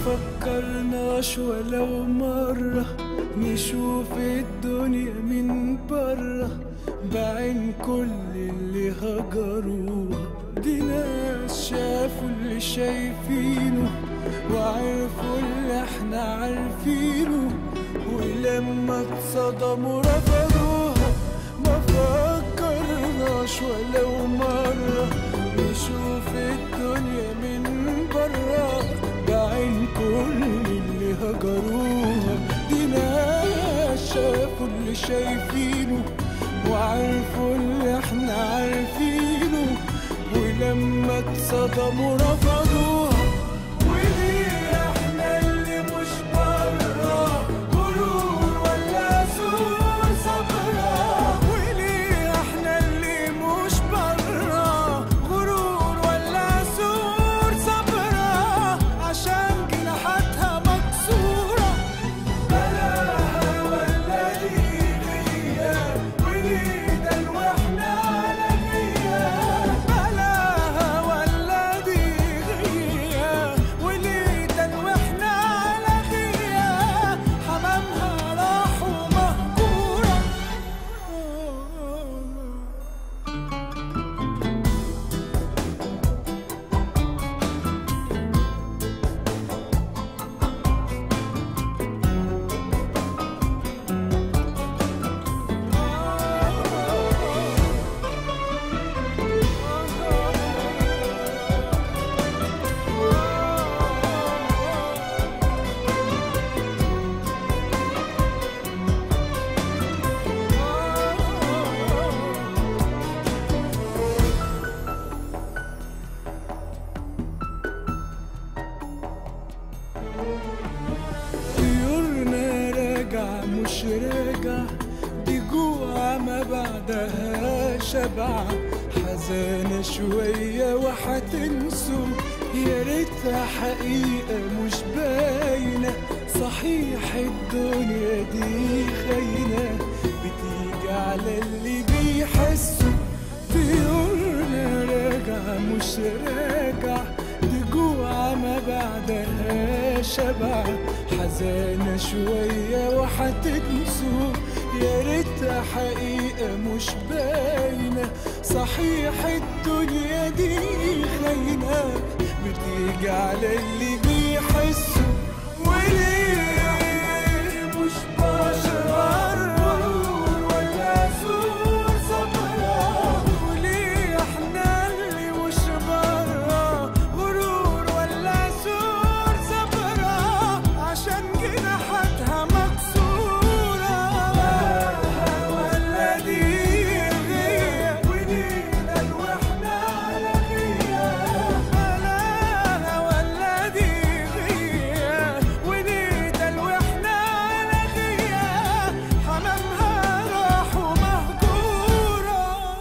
فكرناش ولو مرة نشوف الدنيا من برا بعين كل اللي هجروها. دي ناس شافوا اللي شايفينه وعرفوا اللي احنا عارفينه، ولما اتصدموا رفضوها. ما فكرناش ولو مرة نشوف الدنيا من برا بعين كل اللي هجروها. دي ناس شافوا اللي شايفينه وعرفوا اللي احنا عارفينه، ولما اتصدموا رفضوها. وليه احنا اللي مش برا غرور ولا سوء صبرا؟ وليه احنا اللي مش برا غرور ولا سوء صبرا؟ عشان جناحاتها مكسورة. بلاها ولا دي غياب وليه دلوحنا على غياب؟ بلاها ولا دي غياب وليه دلوحنا على غياب؟ حمامها راح ومهجورة. طيورنا راجع مش راجع، دي جوع ما بعدها شبع. حزانة شوية وحتنسوا، يا ريتها حقيقة مش باينة. صحيح الدنيا دي خاينة بتيجي على اللي بيحسوا. طيورنا راجع مش راجع، دي جوع ما بعدها شبع. حزانة شوية وحتنسوا، يا ريتها حقيقة مش باينة. صحيح الدنيا دي خاينة بتيجي على اللي بيحسوا. وليه مش بشر غرور ولا سوء صبرا؟ وليه احنا اللي مش برا غرور ولا سوء صبرا؟ عشان جناحاتها مكسورة. ولا دي غياب وليه دلوحنا على غياب؟ بلاها ولا دي غياب وليه دلوحنا على غياب؟ حمامها راح ومهجورة.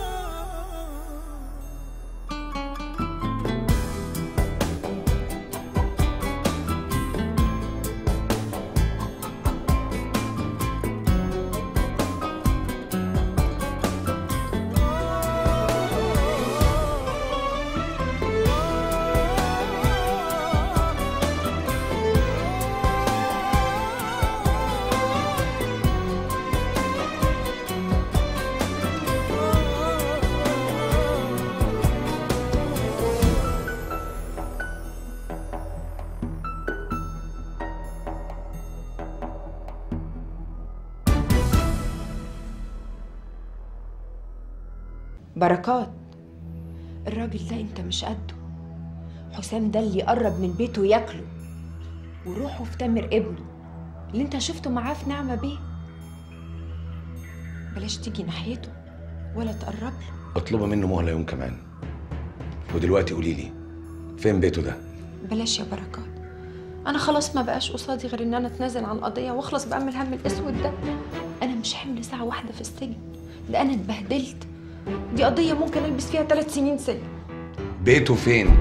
بركات، الراجل ده انت مش قده. حسام ده اللي يقرب من بيته ياكله، وروحه في تامر ابنه اللي انت شفته معاه في نعمة بيه. بلاش تيجي ناحيته ولا تقرب له. اطلبي منه مهلة يوم كمان. ودلوقتي قولي لي فين بيته ده؟ بلاش يا بركات، انا خلاص ما بقاش قصادي غير ان انا اتنازل عن القضيه واخلص بقى من الهم الاسود ده. انا مش حمل ساعه واحده في السجن، ده انا اتبهدلت. دي قضيه ممكن البس فيها 3 سنين سجن. بيته فين؟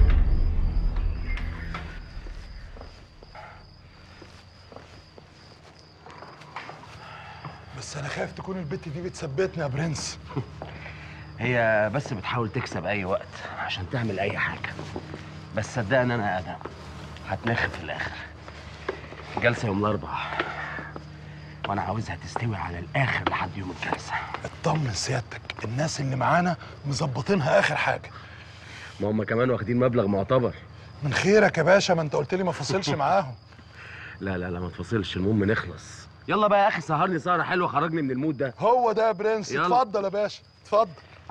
بس انا خايف تكون البت دي بتثبتني يا برنس. هي بس بتحاول تكسب اي وقت عشان تعمل اي حاجه، بس صدقني انا ادم هتنخ في الاخر. الجلسه يوم الاربعاء وانا عاوزها تستوي على الاخر لحد يوم الجلسه. اطمن سيادتك، الناس اللي معانا مظبطينها اخر حاجه. ما هم كمان واخدين مبلغ معتبر. من خيرك يا باشا، ما انت قلت لي ما فاصلش معاهم. لا لا لا ما تفاصلش، المهم نخلص. يلا بقى يا اخي سهرني سهره حلوه، خرجني من المود ده. هو ده يا برنس. يلا. اتفضل يا باشا اتفضل.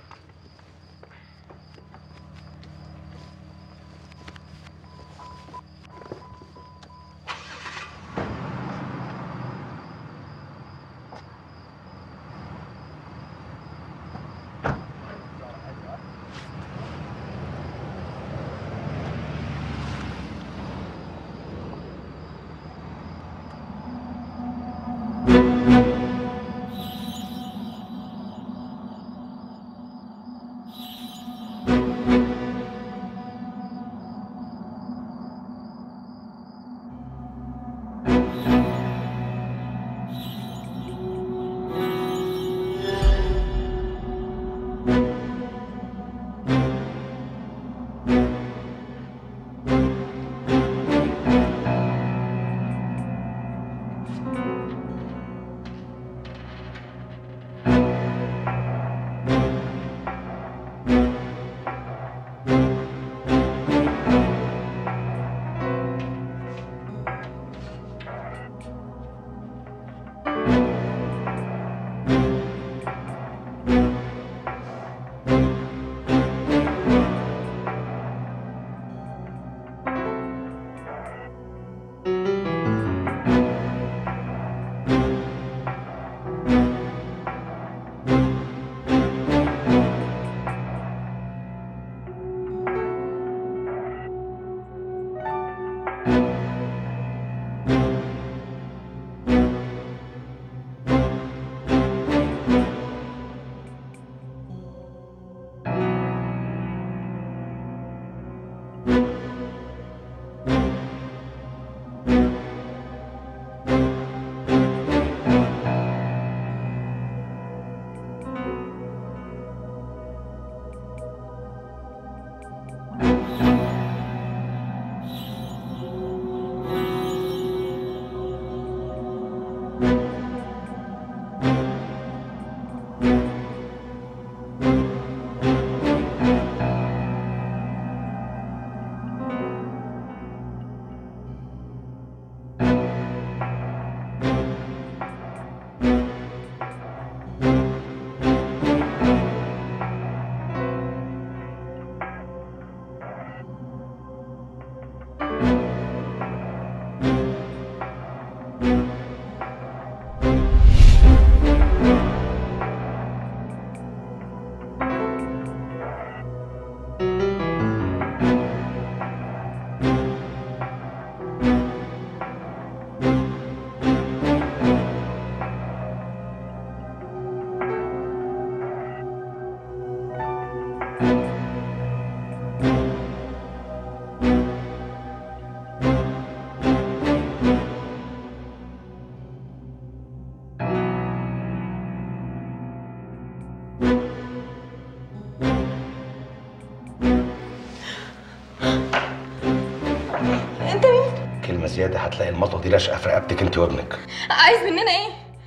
كلمة زيادة هتلاقي المطوة دي لاشقة في رقبتك انت وابنك. عايز مننا ايه؟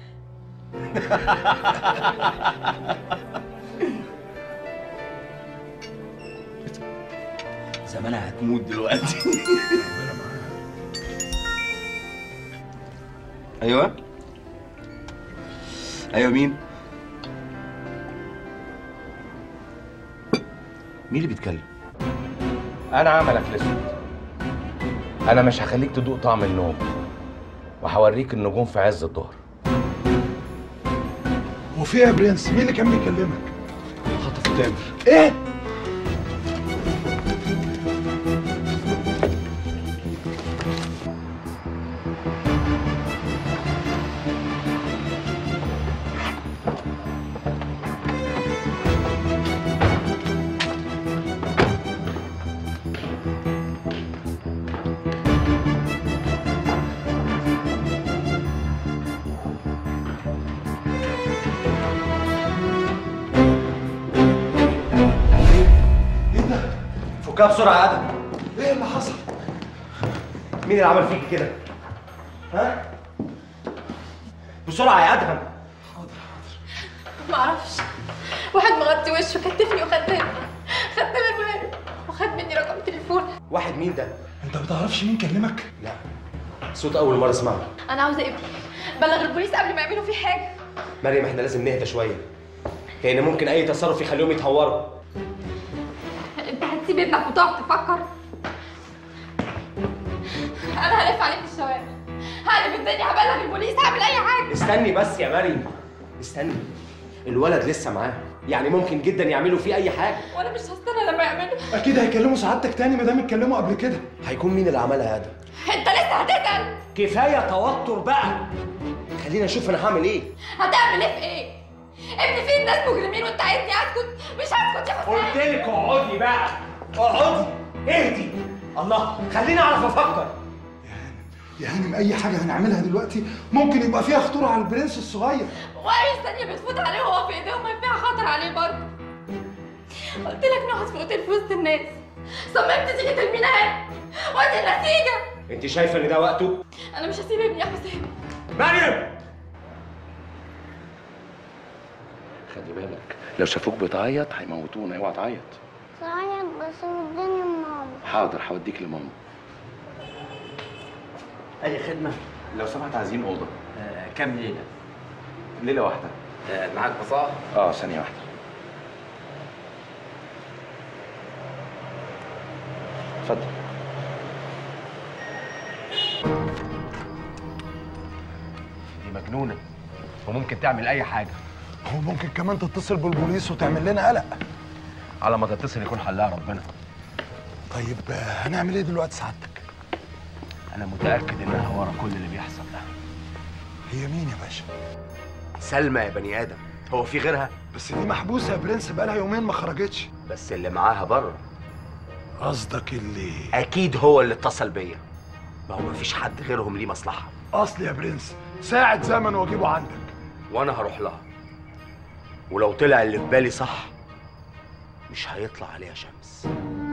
زمانها هتموت دلوقتي. ايوه ايوه مين اللي بيتكلم؟ أنا عملك الأسود. أنا مش هخليك تدوق طعم النوم، وهوريك النجوم في عز الظهر. هو في ايه يا برنس؟ مين اللي كان بيكلمك؟ خطف تامر. ايه؟ فكها بسرعة يا آدم. ايه اللي حصل؟ مين اللي عمل فيكي كده؟ ها؟ بسرعة يا أدهم. معرفش، واحد مغطي وشه كتفني وخدني الوارد وخد مني رقم تليفون. واحد مين ده؟ انت ما بتعرفش مين كلمك؟ لا، صوت أول مرة أسمعه. انا عاوزه ابني، بلغ البوليس قبل ما يعملوا فيه حاجه. مريم احنا لازم نهدى شوية، لأن ممكن أي تصرف يخليهم يتهوروا. انت هتسيب ابنك وتقعد تفكر؟ انا هلف عليه في الشوارع، هقلب الدنيا، هبلغ البوليس، هعمل اي حاجه. استني بس يا مريم، استني. الولد لسه معاه، يعني ممكن جدا يعملوا فيه أي حاجة. وانا مش هستنى لما يعملوا. اكيد هيكلموا سعادتك تاني ما دام اتكلموا قبل كده. هيكون مين اللي عملها يا أدهم؟ انت لسه هتسأل؟ كفاية توتر بقى، خلينا نشوف أنا هعمل إيه. هتعمل ايه في ايه؟ ابني فيه الناس مجرمين وانت عايزني اسكت؟ مش هسكت يا حسين. قلت لك اقعدي بقى، اقعدي، اهدي. الله، خليني اعرف افكر. يا هانم اي حاجه هنعملها دلوقتي ممكن يبقى فيها خطوره على البرنس الصغير. واي ثانيه بتفوت عليه وهو في ايديهم فيها خطر عليه برضه. قلت لك نقعد في اوتيل في وسط الناس، صممت تيجي ترمينا هنا، وادي النتيجه. انت شايفه ان ده وقته؟ انا مش هسيب ابني يا حسين. مريم، خلي بالك لو شافوك بتعيط هيموتونا، اوعى تعيط. صعيط بس وداني ماما. حاضر هوديك لماما. أي خدمة؟ لو سمحت عايزين اوضه. كام ليلة؟ ليله واحده. معاك بطاقة؟ ثانيه واحده. اتفضل. دي مجنونه وممكن تعمل اي حاجه. هو ممكن كمان تتصل بالبوليس وتعمل لنا قلق. على ما تتصل يكون حلها ربنا. طيب هنعمل ايه دلوقتي سعادتك؟ انا متاكد انها ورا كل اللي بيحصل ده. هي مين يا باشا؟ سلمى يا بني ادم، هو في غيرها؟ بس دي محبوسه يا برنس، بقالها يومين ما خرجتش. بس اللي معاها بره. قصدك اللي اكيد هو اللي اتصل بيا، ما هو مفيش حد غيرهم ليه مصلحه. اصل يا برنس ساعة زمن واجيبه عندك. وانا هروح لها، ولو طلع اللي في بالي صح مش هيطلع عليها شمس.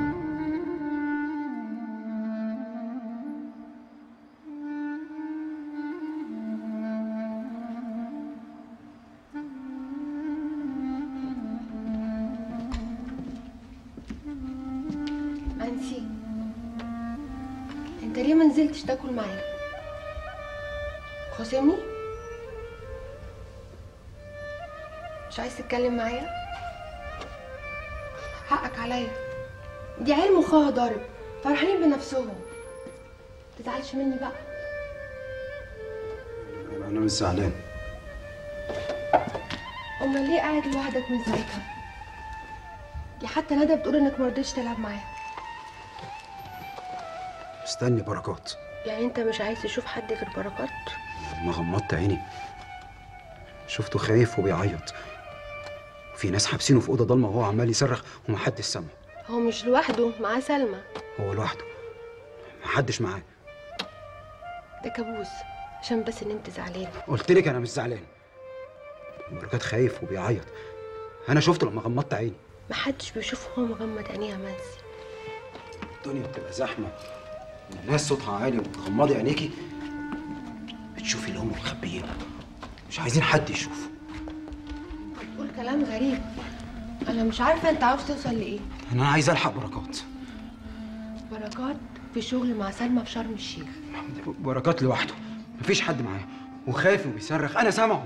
أنسي، أنت ليه ما نزلتش تاكل معايا؟ خاصمني؟ مش عايز تتكلم معايا؟ حقك عليا، دي عيال مخها ضارب، فرحانين بنفسهم. متزعلش مني بقى. أنا مش زعلان. أمال ليه قاعد لوحدك من ساعتها؟ دي حتى ندى بتقول إنك مرضتش تلعب معاها. استني بركات. يعني أنت مش عايز تشوف حد غير بركات؟ ما غمضت عيني شفته خايف وبيعيط، وفي ناس حابسينه في اوضه ضلمه وهو عمال يصرخ ومحدش سامعه. هو مش لوحده، معاه سلمى. هو لوحده، محدش معاه. ده كابوس عشان بس ان انت زعلان. قلت لك انا مش زعلان. بركات خايف وبيعيط، انا شفته لما غمضت عيني. محدش بيشوفه وهو مغمض عينيه يا منسي. الدنيا بتبقى زحمه، الناس صوتها عالي وتغمضي عينيكي بتشوفي اللي هم مخبيينه، مش عايزين حد يشوفه. بتقول كلام غريب، انا مش عارفه انت عاوز توصل لايه. انا عايز الحق بركات. بركات في شغل مع سلمى في شرم الشيخ. بركات لوحده، مفيش حد معاه، وخايف وبيصرخ، انا سامعه.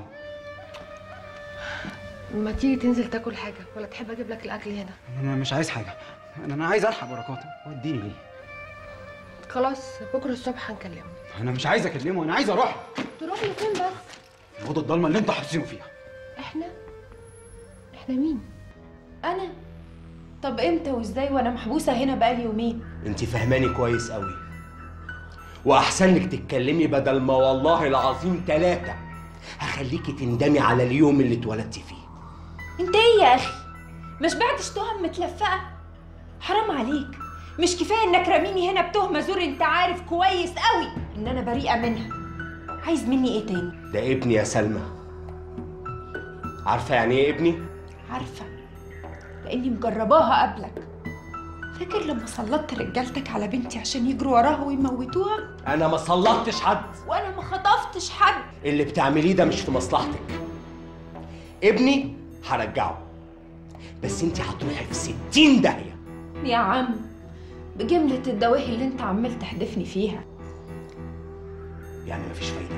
ما تيجي تنزل تاكل حاجه، ولا تحب اجيب لك الاكل هنا؟ انا مش عايز حاجه، انا عايز الحق بركات. وديني ليه؟ خلاص بكره الصبح هنكلمه. انا مش عايز اكلمه، انا عايز اروح. تروح لفين بس؟ الاوضه الضلمه اللي انتوا حابسينه فيها. احنا مين؟ انا؟ طب امتى وازاي وانا محبوسه هنا بقالي يومين؟ انت فهماني كويس قوي، واحسن لك تتكلمي بدل ما والله العظيم 3 هخليكي تندمي على اليوم اللي اتولدتي فيه. انت ايه يا اخي؟ ما شبعتش تهم متلفقه؟ حرام عليك، مش كفايه انك راميني هنا بتهمه زور انت عارف كويس قوي ان انا بريئه منها. عايز مني ايه تاني؟ ده ابني يا سلمى. عارفه يعني ايه ابني؟ عارفه، لاني مجرباها قبلك. فاكر لما سلطت رجالتك على بنتي عشان يجروا وراها ويموتوها؟ انا ما سلطتش حد، وانا ما خطفتش حد. اللي بتعمليه ده مش في مصلحتك. ابني هرجعه، بس انت هتروحي في 60 داهيه. يا عم بجملة الدواهي اللي انت عمال تحدفني فيها، يعني مفيش فايده؟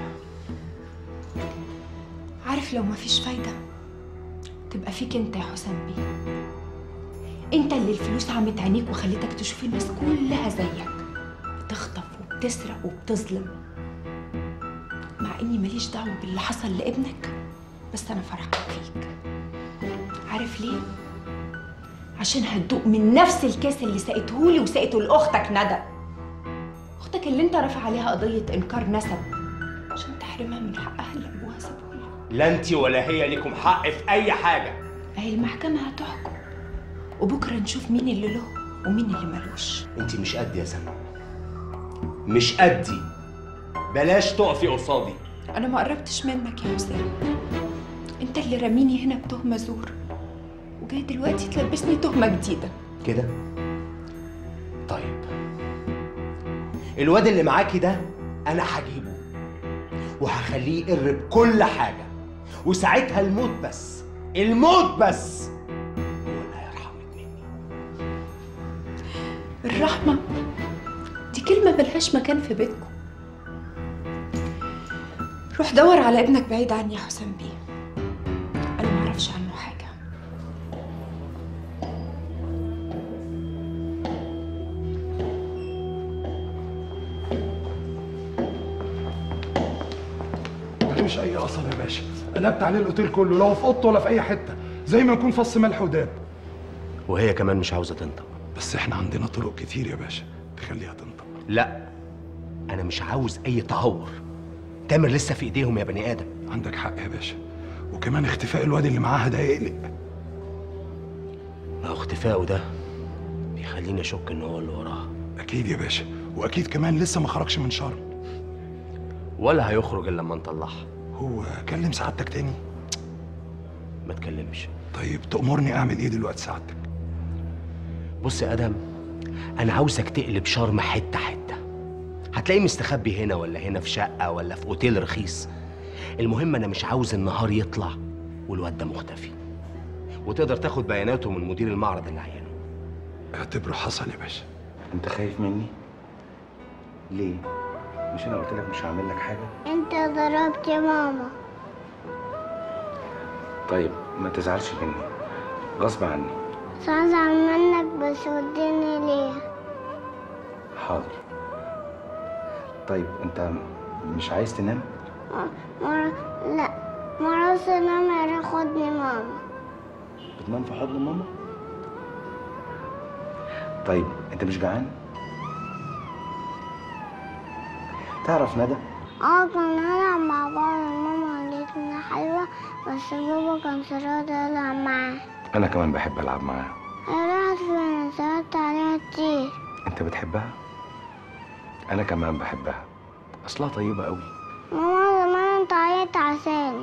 عارف لو مفيش فايدة تبقى فيك انت يا حسام بيه. انت اللي الفلوس عمت عينيك وخليتك تشوف الناس كلها زيك، بتخطف وبتسرق وبتظلم. مع اني ماليش دعوة باللي حصل لابنك، بس انا فرحانة فيك. عارف ليه؟ عشان هتدوق من نفس الكاس اللي سقيتهولي وسقيته لاختك ندى، اختك اللي انت رافع عليها قضية انكار نسب عشان تحرمها من حقها اللي ابوها سابهولها. لا انت ولا هي ليكم حق في اي حاجه. اهي المحكمة هتحكم، وبكره نشوف مين اللي له ومين اللي ملوش. انت مش قدي يا سما، مش قدي. بلاش تقفي قصادي. انا ما قربتش منك يا حسام، انت اللي راميني هنا بتهمة زور وجاي دلوقتي تلبسني تهمة جديدة كده. طيب الواد اللي معاكي ده انا هجيبه وهخليه يقر بكل حاجه، وساعتها الموت بس، الموت بس هو اللي هيرحمك مني. الرحمة دي كلمة ملهاش مكان في بيتكم. روح دور على ابنك بعيد عني يا حسام بيه، انا معرفش عنه حاجة. مفيش اي اثر يا باشا، قلبت عليه الاوتيل كله، لا في اوضته ولا في اي حته، زي ما يكون فص ملح وداب. وهي كمان مش عاوزه تنطق. بس احنا عندنا طرق كتير يا باشا تخليها تنطق. لا انا مش عاوز اي تهور. تامر لسه في ايديهم يا بني ادم. عندك حق يا باشا، وكمان اختفاء الواد اللي معاها ده يقلق. ما هو اختفائه ده بيخليني اشك ان هو اللي وراها. اكيد يا باشا، واكيد كمان لسه ما خرجش من شرم، ولا هيخرج الا لما نطلعها. هو كلم سعادتك تاني؟ ما تكلمش. طيب تأمرني اعمل ايه دلوقتي سعادتك؟ بص يا ادم، انا عاوزك تقلب شرم حته حته. هتلاقيه مستخبي هنا ولا هنا في شقه ولا في اوتيل رخيص. المهم انا مش عاوز النهار يطلع والواد ده مختفي، وتقدر تاخد بياناته من مدير المعرض اللي عينه. اعتبره حصل يا باشا. انت خايف مني ليه؟ مش انا قلت لك مش هعمل لك حاجه؟ انت ضربت يا ماما. طيب ما تزعلش مني، غصب عني. بس هزعل منك، بس وديني ليها. حاضر. طيب انت مش عايز تنام؟ لا مرة انام ياخدني ماما. بتنام في حضن ماما؟ طيب انت مش جعان؟ تعرف ندى؟ كنا نلعب مع بعض، ماما قالت لنا حلوة، بس بابا كان راضي يلعب معاه. انا كمان بحب العب معاها. هي راحت فين؟ سألت عليها كتير. انت بتحبها؟ انا كمان بحبها، اصلها طيبة قوي. ماما زمان انت عيطت عشاني.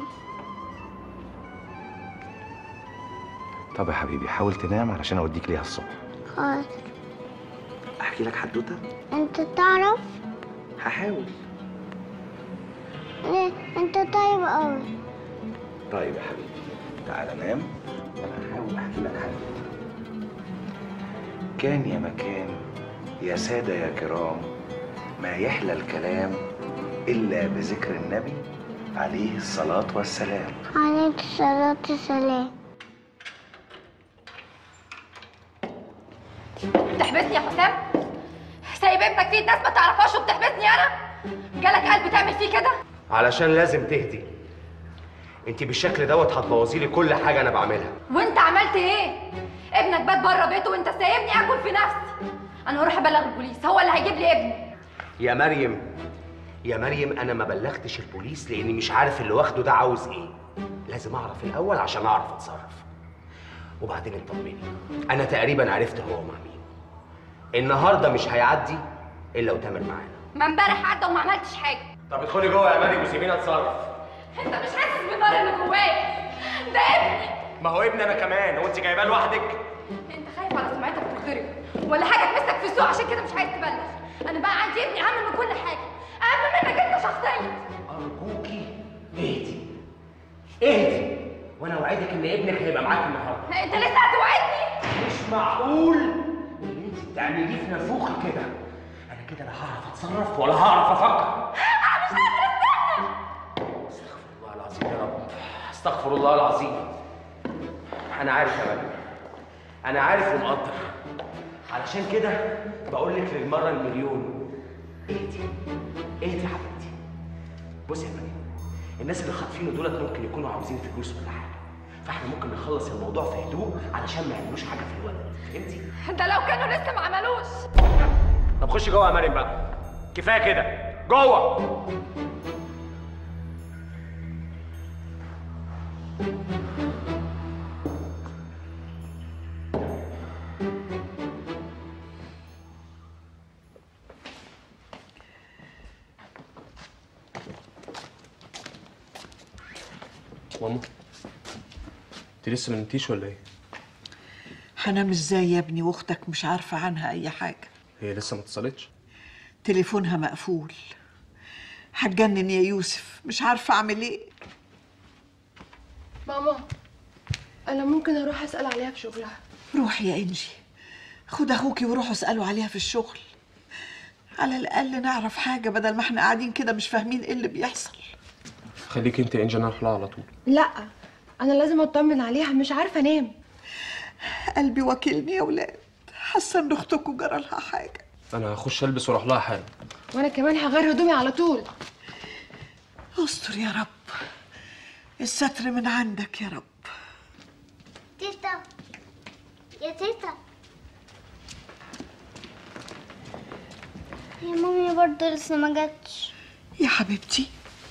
طب يا حبيبي حاول تنام علشان اوديك ليها الصبح. حاضر. احكي لك حدوته؟ انت تعرف؟ هحاول. ليه؟ انت طيب قوي. طيب يا حبيبي تعالى نام وانا هحاول احكي لك حدوته. كان يا مكان يا سادة يا كرام، ما يحلى الكلام إلا بذكر النبي عليه الصلاة والسلام. عليه الصلاة والسلام. بتحبسني يا حسام؟ سايب ابنك في ناس ما تعرفهاش وبتحبسني انا؟ جالك قلب تعمل فيه كده؟ علشان لازم تهدي. انت بالشكل دوت هتبوظي لي كل حاجه انا بعملها. وانت عملت ايه؟ ابنك بات بره بيته وانت سايبني اكل في نفسي. انا هروح ابلغ البوليس، هو اللي هيجيب لي ابني. يا مريم يا مريم، انا ما بلغتش البوليس لاني مش عارف اللي واخده ده عاوز ايه. لازم اعرف الاول عشان اعرف اتصرف. وبعدين اطمني، انا تقريبا عرفت هو مع مين. النهارده مش هيعدي الا وتامر معانا. ما امبارح عدى وما عملتش حاجه. طب ادخلي جوه يا مريم وسيبيني اتصرف. انت مش حاسس بالنار اللي جواك؟ ده ابني. ما هو ابني انا كمان، هو انت جايباه لوحدك؟ انت خايف على سمعتك تتخرب. ولا حاجه تمسك في السوق عشان كده مش عايز تبلغ. انا بقى عندي ابني اهم من كل حاجه، اهم منك انت شخصيا. ارجوكي اهدي اهدي، وانا اوعدك ان ابنك هيبقى معاك النهارده. انت لسه هتوعدني؟ مش معقول اللي انت بتعمليه في نافوخي كده. انا كده لا هعرف اتصرف ولا هعرف افكر. مش قادره استنى. استغفر الله العظيم يا رب، استغفر الله العظيم. انا عارف يا مريم، انا عارف ومقدر، علشان كده بقول لك للمره المليون اهدي اهدي يا حبيبتي. بصي يا مريم، الناس اللي خاطفينه دولت ممكن يكونوا عاوزين فلوس ولا حاجه، فاحنا ممكن نخلص الموضوع في هدوء علشان ما يعملوش حاجه في الوقت. فهمتي؟ ده لو كانوا لسه ما عملوش. طب خشي جوه يا مريم بقى، كفايه كده، جوه. ماما، انت لسه ما نمتيش ولا ايه؟ هنام ازاي يا ابني واختك مش عارفه عنها اي حاجه؟ هي لسه ما اتصلتش؟ تليفونها مقفول. هتجنن يا يوسف، مش عارفه اعمل ايه. ماما، انا ممكن اروح اسال عليها في شغلها؟ روحي يا انجي، خد اخوكي وروحوا اسالوا عليها في الشغل، على الاقل نعرف حاجه بدل ما احنا قاعدين كده مش فاهمين ايه اللي بيحصل. خليكي انت يا انجي، انا هروح لها على طول. لا، انا لازم اطمن عليها، مش عارفه انام. قلبي واكلني يا ولاد، حاسه ان اختكم جرى لها حاجه. انا هخش البس واروح لها حالا. وانا كمان هغير هدومي على طول. استر يا رب، الستر من عندك يا رب. تيتا، يا تيتا، يا مامي برضه لسه ما جاتش. يا حبيبتي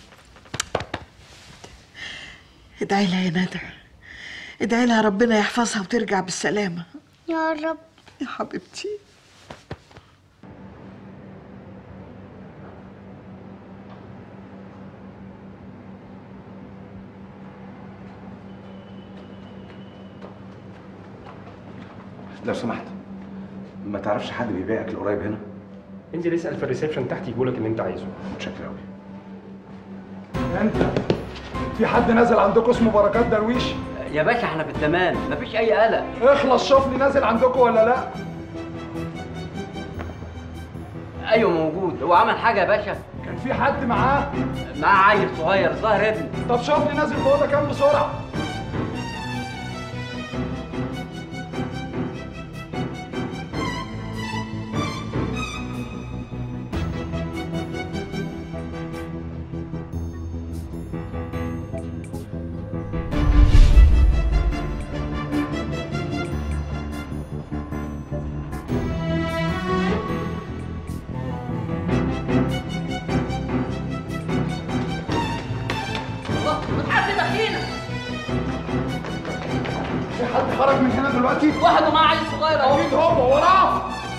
ادعي لها يا ندى، ادعي لها ربنا يحفظها وترجع بالسلامة يا رب. يا حبيبتي. لو سمحت، ما تعرفش حد بيبيع اكل قريب هنا؟ انزل اسال في الريسبشن تحت يجيبولك اللي انت عايزه. متشكر قوي. انت في حد نازل عندكم اسمه بركات درويش؟ يا باشا احنا في التمام، مفيش اي قلق. اخلص شوف لي نازل عندكم ولا لا. ايوه موجود. هو عمل حاجه يا باشا؟ كان في حد معاه عيل صغير ظاهر ابني. طب شوف لي نازل فوق ده كام بسرعه. خرج من هنا دلوقتي؟ واحد ومعاه عيل صغير اهو. اكيد هو وراه.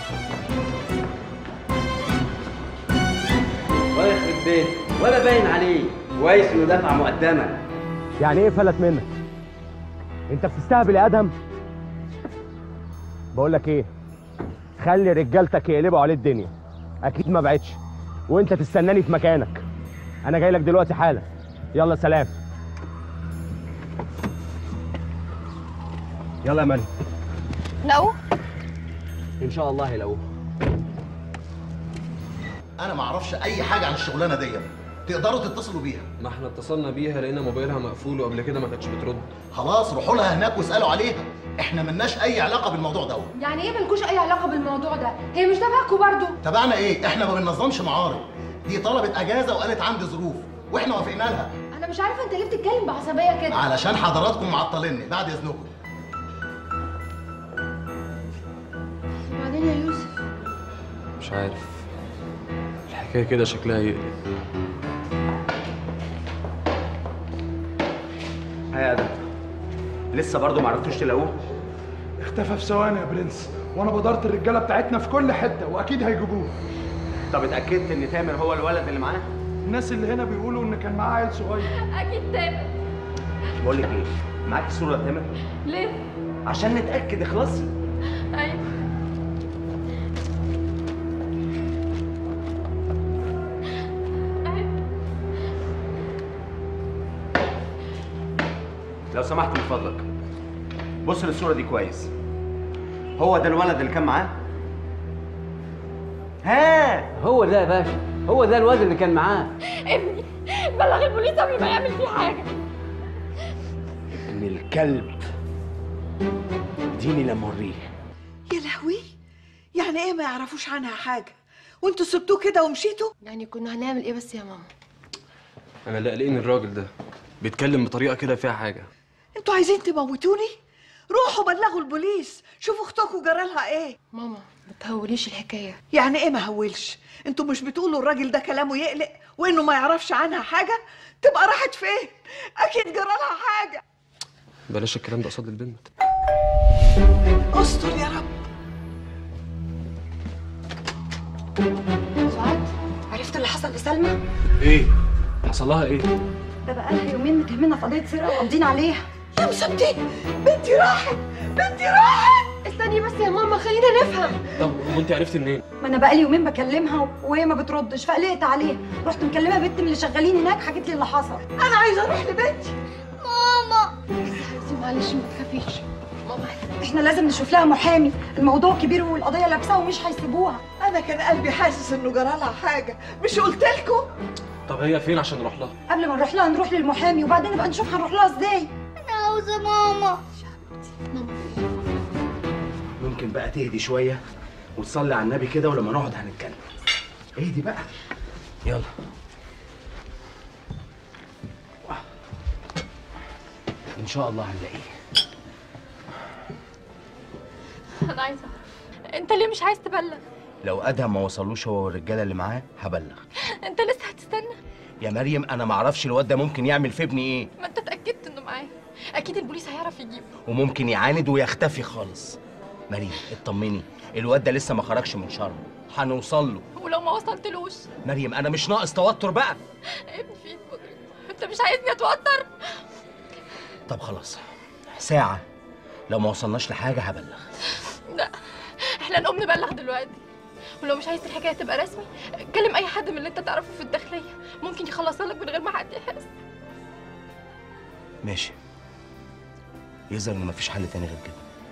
ولا يخرب بيت ولا باين عليه، كويس انه دفع مقدمه. يعني ايه فلت منك؟ انت بتستهبل يا ادهم؟ بقول لك ايه، خلي رجالتك يقلبوا عليه الدنيا، اكيد ما بعتش، وانت تستناني في مكانك. انا جاي لك دلوقتي حالا، يلا سلام. يلا يا مريم. لقوه؟ ان شاء الله هيلاقوه. انا ما اعرفش اي حاجه عن الشغلانه دي، تقدروا تتصلوا بيها. ما احنا اتصلنا بيها لقينا موبايلها مقفول وقبل كده ما كانتش بترد. خلاص روحوا لها هناك واسالوا عليها، احنا ملناش اي علاقه بالموضوع ده. يعني ايه ملكوش اي علاقه بالموضوع ده؟ هي مش تبعكوا برضه؟ تبعنا ايه؟ احنا ما بننظمش معارض، دي طلبت اجازه وقالت عندي ظروف واحنا وافقنا لها. انا مش عارفه انت ليه بتتكلم بعصبيه كده. علشان حضراتكم معطليني، بعد اذنكم. وبعدين يا يوسف؟ مش عارف، الحكايه كده شكلها يقلق. يا ادم، لسه برضه ما عرفتوش تلاقوه؟ اختفى في ثواني يا برنس، وانا بدرت الرجاله بتاعتنا في كل حته واكيد هيجيبوه. طب اتاكدت ان تامر هو الولد اللي معاه؟ الناس اللي هنا بيقولوا ان كان معاه عيل صغير. اكيد تامر. بقول لك ايه، معاكي صوره تامر؟ ليه؟ عشان نتاكد. اخلصي. ايوه. لو سمحت من فضلك بص للصورة دي كويس. هو ده الولد اللي كان معاه؟ ها هو ده يا باشا، هو ده الواد اللي كان معاه. ابني بلغ البوليس قبل ما يعمل فيه حاجه. ابن الكلب، اديني لما اوريه. يا لهوي، يعني ايه ما يعرفوش عنها حاجه وانتوا سبتوه كده ومشيتوا؟ يعني كنا هنعمل ايه بس يا ماما؟ انا لا قلقان الراجل ده بيتكلم بطريقه كده فيها حاجه. انتوا عايزين تموتوني؟ روحوا بلغوا البوليس، شوفوا اختكم جرالها ايه. ماما ما تهوليش الحكايه. يعني ايه ما هولش؟ انتوا مش بتقولوا الراجل ده كلامه يقلق وانه ما يعرفش عنها حاجه؟ تبقى راحت فين؟ اكيد جرالها حاجه. بلاش الكلام ده قصاد البنت. استر يا رب. سعاد، عرفت اللي حصل لسلمى؟ ايه؟ حصل لها ايه؟ ده بقالها يومين متهمينها في قضيه سرقه وقابضين عليها. يا مسبتي، بنتي راحت، بنتي راحت. استني بس يا ماما خلينا نفهم. طب وانت عرفتي منين؟ ما انا بقالي يومين بكلمها وهي ما بتردش، فقلقت عليها، رحت مكلمه بنت من اللي شغالين هناك حكت لي اللي حصل. انا عايزه اروح لبنتي. ماما معلش ما تخافيش. ماما احنا لازم نشوف لها محامي، الموضوع كبير والقضيه لابسه ومش هيسيبوها. انا كان قلبي حاسس انه جرالها حاجه، مش قلت لكم؟ طب هي فين عشان نروح لها؟ قبل ما نروح لها نروح للمحامي وبعدين نبقى نشوف هنروح لها ازاي. انا عاوزه ماما. ممكن بقى تهدي شويه وتصلي على النبي كده، ولما نقعد هنتكلم. اهدي بقى، يلا. ان شاء الله هنلاقيه. انا عايزه اعرف انت ليه مش عايز تبلغ؟ لو ادهم ما وصلوش هو والرجاله اللي معاه هبلغ. انت لسه هتستنى؟ يا مريم انا ما اعرفش الواد ده ممكن يعمل في ابني ايه. ما انت اتاكدت انه معاه، اكيد البوليس هيعرف يجيبه. وممكن يعاند ويختفي خالص. مريم اطمني، الواد ده لسه ما خرجش من شرم، هنوصل له. ولو ما وصلتلوش؟ مريم انا مش ناقص توتر بقى. ابني في ايد مجرم، انت مش عايزني اتوتر؟ طب خلاص، ساعه لو ما وصلناش لحاجه هبلغ. لا احنا نقوم نبلغ دلوقتي، ولو مش عايز الحكايه تبقى رسمي كلم اي حد من اللي انت تعرفه في الداخليه، ممكن يخلصها لك من غير ما حد يحس. ماشي، يظهر ان مفيش حل تاني غير كده.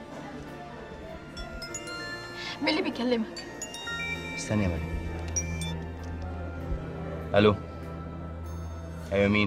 مين اللي بيكلمك؟ استني يا مريم. الو. ايوه مين؟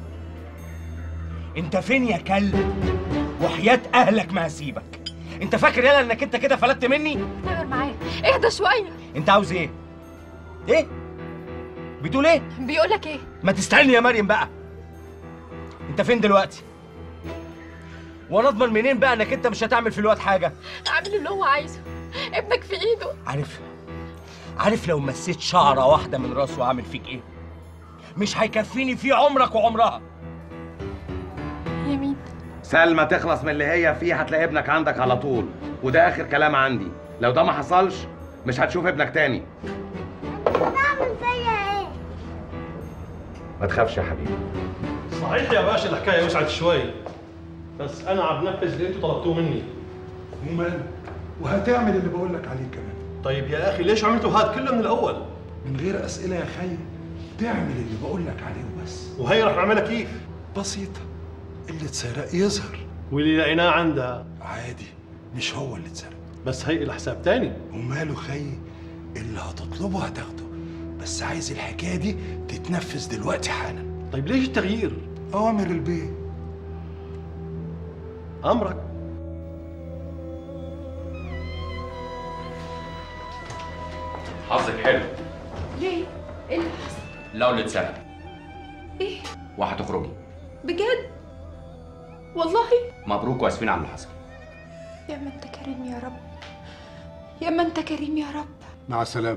انت فين يا كلب؟ وحياة اهلك ما هسيبك. انت فاكر يالا انك انت كده فلتت مني؟ تامر معايا، اهدى شويه. انت عاوز ايه؟ ايه؟ بتقول ايه؟ بيقولك ايه؟ ما تستني يا مريم بقى. انت فين دلوقتي؟ وانا اضمن منين بقى انك انت مش هتعمل في الواد حاجه؟ اعمل اللي هو عايزه، ابنك في ايده. عارف لو مسيت شعره واحده من راسه هعمل فيك ايه؟ مش هيكفيني فيه عمرك وعمرها. يمين. سلمى تخلص من اللي هي فيه هتلاقي ابنك عندك على طول، وده اخر كلام عندي. لو ده ما حصلش مش هتشوف ابنك تاني. تعمل فيا ايه؟ ما تخافش يا حبيبي. صحيح يا باشا الحكايه وسعت شوي، بس انا عم بنفذ اللي انتوا طلبتوه مني. وماله؟ وهتعمل اللي بقول لك عليه كمان. طيب يا اخي ليش عملتوا هذا كله من الاول؟ من غير اسئله يا خي، تعمل اللي بقول لك عليه وبس. وهي رح نعملها كيف؟ بسيطه، اللي اتسرق يظهر، واللي لقيناه عندها عادي، مش هو اللي اتسرق. بس هي الحساب تاني. وماله خي، اللي هتطلبه هتاخده، بس عايز الحكايه دي تتنفذ دلوقتي حالا. طيب ليش التغيير؟ اوامر البيت. امرك. حظك حلو. ليه؟ ايه اللي حصل؟ لو اللي اتسرق ايه؟ وهتخرجي. بجد؟ والله؟ مبروك واسفين على اللي حصل. يا ما انت كريم يا رب، يا ما انت كريم يا رب. مع السلامة.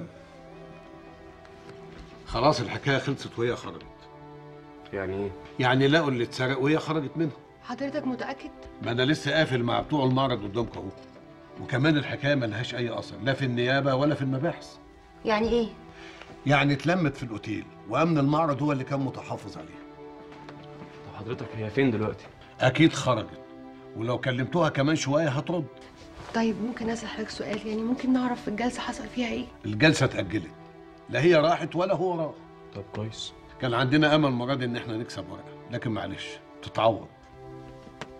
خلاص الحكاية خلصت وهي خرجت. يعني ايه؟ يعني لقوا اللي اتسرق وهي خرجت منها. حضرتك متأكد؟ ما أنا لسه قافل مع بتوع المعرض قدامك أهو. وكمان الحكاية ملهاش أي أثر، لا في النيابة ولا في المباحث. يعني ايه؟ يعني اتلمت في الأوتيل، وأمن المعرض هو اللي كان متحفظ عليها. طب حضرتك هي فين دلوقتي؟ أكيد خرجت، ولو كلمتوها كمان شوية هترد. طيب ممكن أسأل حضرتك سؤال؟ يعني ممكن نعرف الجلسة حصل فيها ايه؟ الجلسة اتأجلت، لا هي راحت ولا هو راح. طب كويس. كان عندنا أمل المرة دي إن إحنا نكسب ورقة، لكن معلش تتعوض.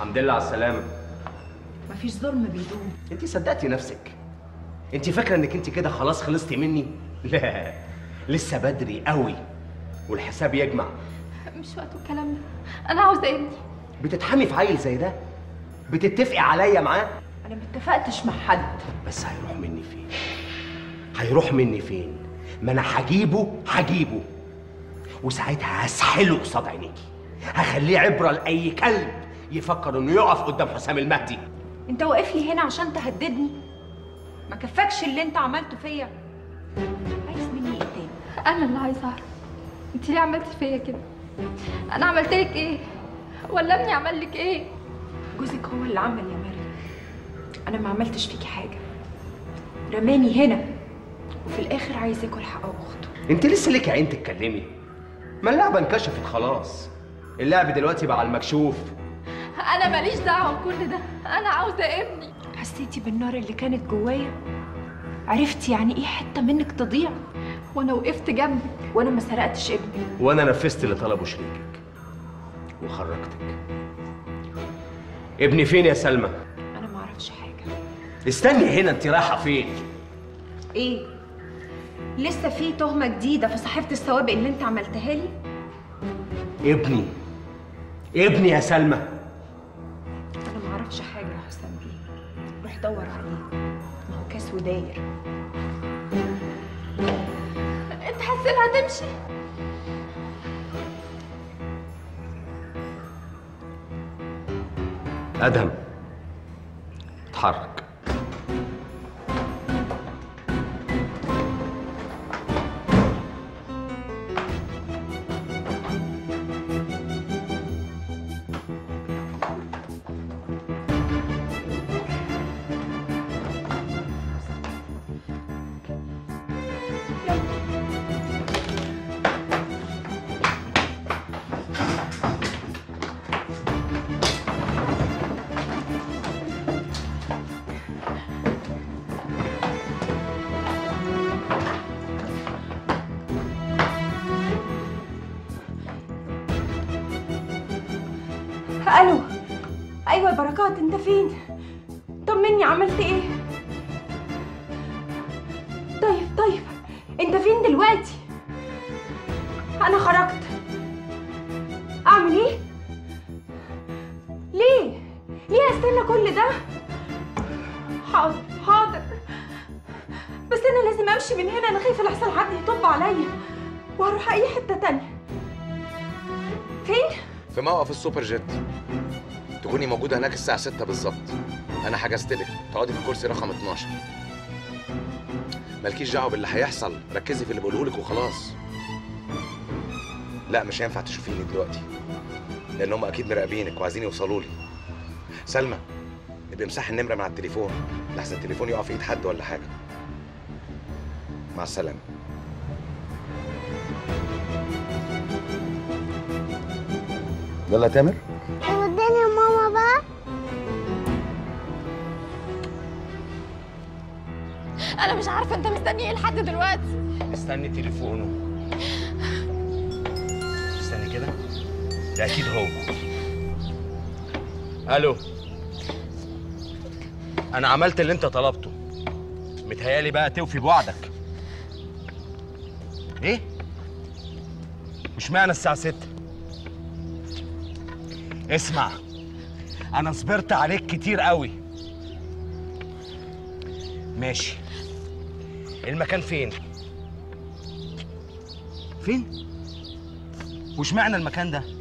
الحمد لله على السلامه. مفيش ظلم بيدوم. انت صدقتي نفسك؟ انت فاكره انك انت كده خلاص خلصتي مني؟ لا، لسه بدري قوي والحساب يجمع. مش وقت الكلام ده، انا عاوزه ابني. بتتحمي في عيل زي ده؟ بتتفقي عليا معاه؟ انا ما اتفقتش مع حد. بس هيروح مني فين؟ هيروح مني فين؟ ما انا هجيبه وساعتها هسحله قصاد عينيكي، هخليه عبره لاي كلب يفكر انه يقف قدام حسام المهدي. انت واقف لي هنا عشان تهددني؟ ما كفاكش اللي انت عملته فيا؟ عايز مني ايه تاني؟ انا اللي عايزه اعرف انت ليه عملتي فيا كده؟ انا عملت لك ايه؟ ولا ابني عمل لك ايه؟ جوزك هو اللي عمل يا مريم. انا ما عملتش فيكي حاجه، رماني هنا وفي الاخر عايز ياكل حق اخته. انت لسه ليكي عين تتكلمي؟ ما اللعبه انكشفت خلاص، اللعب دلوقتي بقى على المكشوف. انا ماليش دعوه بكل ده، انا عاوزه ابني. حسيتي بالنار اللي كانت جوايا؟ عرفتي يعني ايه حته منك تضيع؟ وانا وقفت جنبك وانا ما سرقتش ابني، وانا نفذت اللي طلبه شريكك وخرجتك. ابني فين يا سلمى؟ انا ما اعرفش حاجه. استني هنا، انت رايحه فين؟ ايه؟ لسه في تهمه جديده في صحيفه السوابق اللي انت عملتها لي؟ ابني يا سلمى. انا ما اعرفش حاجه يا حسام بيه، روح دور عليه، ما هو كاس وداير. انت حاسبها تمشي؟ ادهم اتحرك. الو، ايوه يا بركات، انت فين؟ طمني، عملت ايه؟ طيب انت فين دلوقتي؟ انا خرجت. اعمل ايه؟ ليه استنى كل ده؟ حاضر، بس انا لازم امشي من هنا، انا خايفه لحسن حد يطب عليا وهروح اي حته تانية. فين؟ في موقف السوبر جيت، تكوني موجودة هناك الساعة 6 بالظبط. أنا حجزت لك تقعدي في الكرسي رقم 12. مالكيش دعوة باللي هيحصل، ركزي في اللي بقوله لك وخلاص. لا مش هينفع تشوفيني دلوقتي، لأن هم أكيد مراقبينك وعايزين يوصلوا لي. سلمى، ابقي امسحي النمرة من على التليفون، لحسن التليفون يقع في إيد حد ولا حاجة. مع السلامة. يلا يا تامر. وداني يا ماما بقى. انا مش عارفه انت مستني ايه لحد دلوقتي. مستني تليفونه. استني كده، ده اكيد هو. الو، انا عملت اللي انت طلبته، متهيالي بقى توفي بوعدك. ايه؟ مش معنى الساعه 6؟ اسمع، انا صبرت عليك كتير قوي. ماشي، المكان فين؟ وش معنى المكان ده؟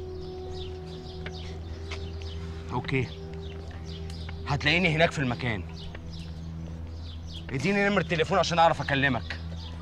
اوكي، هتلاقيني هناك في المكان. اديني نمرة التليفون عشان اعرف اكلمك.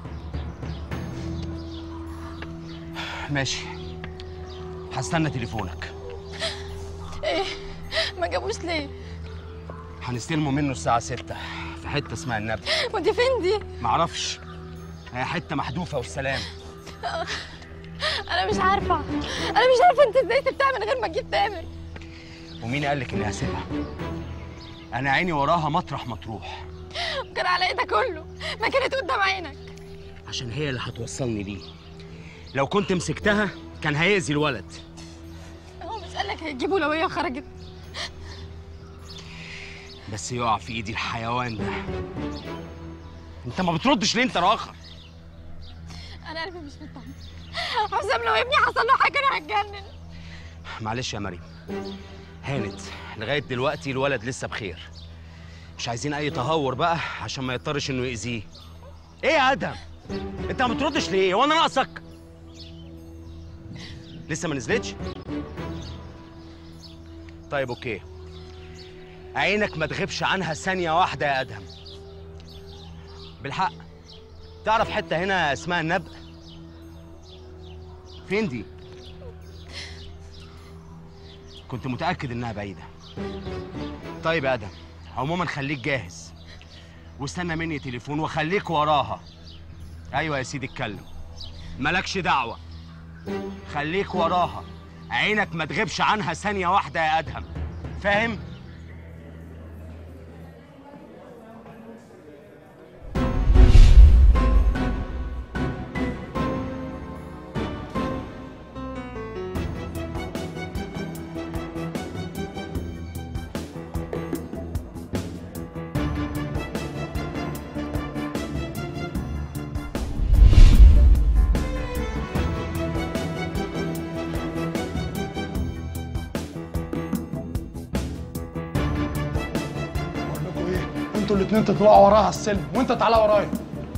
ماشي، هستنى تليفونك. ايه؟ ما جابوش ليه؟ هنستلموا منه الساعة 6 في حتة اسمها النبي. ودي فين دي؟ معرفش، هي حتة محذوفة والسلام. انا مش عارفة انت ازاي سبتها من غير ما تجيب تامر. ومين قالك اني هسيبها؟ انا عيني وراها مطرح ما تروح. كان على ايه ده كله؟ ما كانت قدام عينك. عشان هي اللي هتوصلني ليه. لو كنت مسكتها كان هيأذي الولد. هو مش قالك هيجيبوا لو هي خرجت؟ بس يقع في ايدي الحيوان ده. انت ما بتردش ليه انت راخر؟ انا قلبي مش مطمن. حسام لو ابني حصل له حاجه انا هتجنن. معلش يا مريم، هانت لغايه دلوقتي الولد لسه بخير. مش عايزين اي تهور بقى عشان ما يضطرش انه يأذيه. ايه يا ادهم؟ انت ما بتردش ليه؟ هو انا ناقصك؟ لسه ما نزلتش؟ طيب اوكي. عينك ما تغيبش عنها ثانية واحدة يا ادهم. بالحق تعرف حتة هنا اسمها النبق؟ فين دي؟ كنت متأكد انها بعيدة. طيب يا ادهم، عموما خليك جاهز واستنى مني تليفون وخليك وراها. ايوه يا سيدي اتكلم، مالكش دعوة، خليك وراها. عينك ما تغيبش عنها ثانية واحدة يا ادهم، فاهم؟ انتوا الاتنين تطلعوا وراها على السلم وانت تعالى ورايا.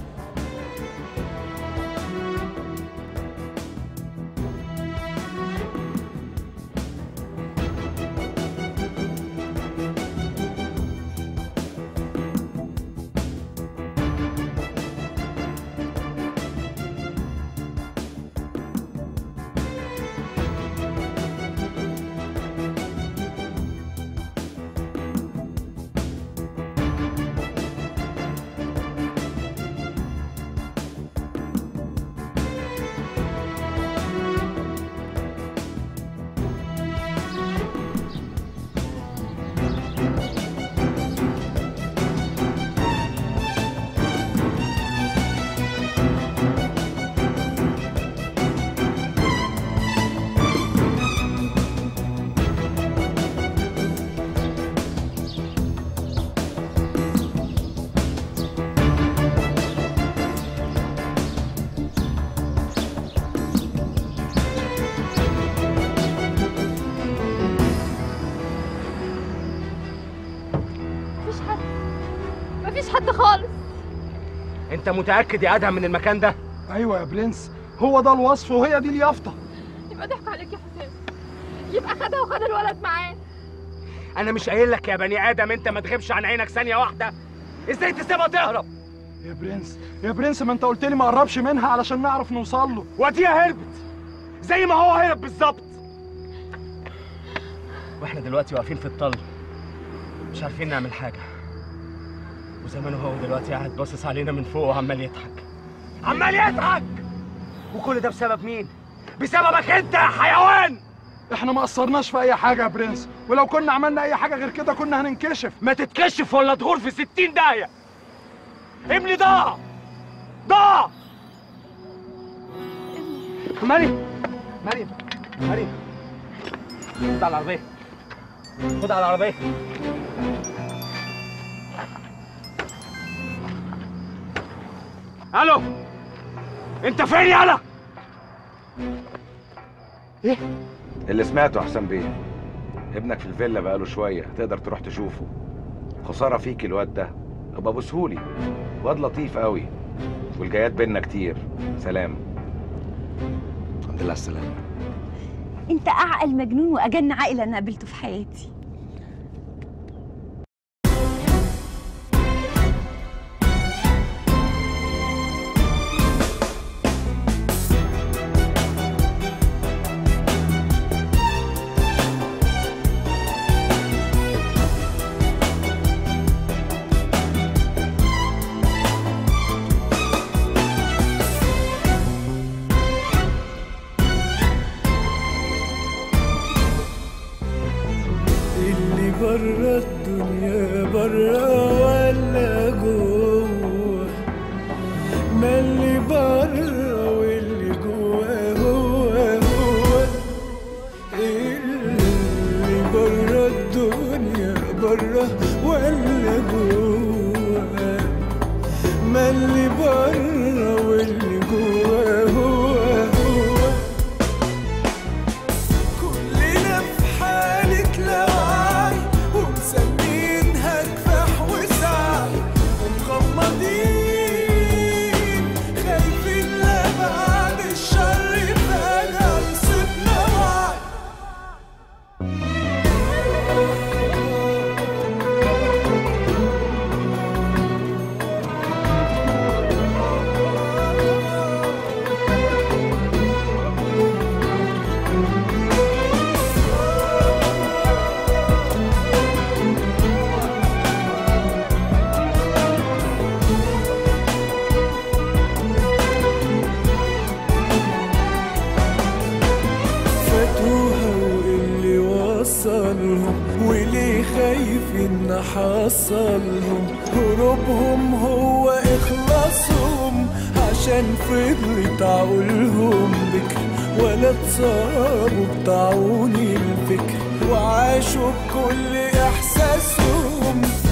حد خالص. انت متأكد يا ادهم من المكان ده؟ ايوه يا برنس، هو ده الوصف وهي دي اليافطة. يبقى ضحك عليك يا حسام، يبقى خدها وخد الولد معاه. انا مش قايل لك يا بني ادم انت ما تغيبش عن عينك ثانية واحدة؟ ازاي تسيبها تهرب؟ يا برنس ما انت قلت لي ما قربش منها علشان نعرف نوصل له. واديها هربت زي ما هو هرب بالظبط. واحنا دلوقتي واقفين في الطل مش عارفين نعمل حاجة، وزمان هو دلوقتي قاعد باصص علينا من فوق وعمال يضحك عمال يضحك. وكل ده بسبب مين؟ بسببك انت يا حيوان. احنا ما قصرناش في اي حاجة يا برنس، ولو كنا عملنا اي حاجة غير كده كنا هننكشف. ما تتكشف ولا تغور في 60 داهية. ابني ضاع ضاع. مريم خد على العربية، خد على العربية. الو انت فين يالا؟ ايه اللي سمعته يا حسام بيه؟ ابنك في الفيلا بقاله شويه، تقدر تروح تشوفه. خساره فيك الواد ده، ابقى بوسهولي، واد لطيف قوي، والجايات بينا كتير. سلام. الحمد لله على السلامه. انت اعقل مجنون واجن عاقل انا قابلته في حياتي. وصلهم، هروبهم هو إخلاصهم، عشان فضلت عقولهم بكر ولا اتصابوا بطاعون الفكر، وعاشوا بكل إحساسهم.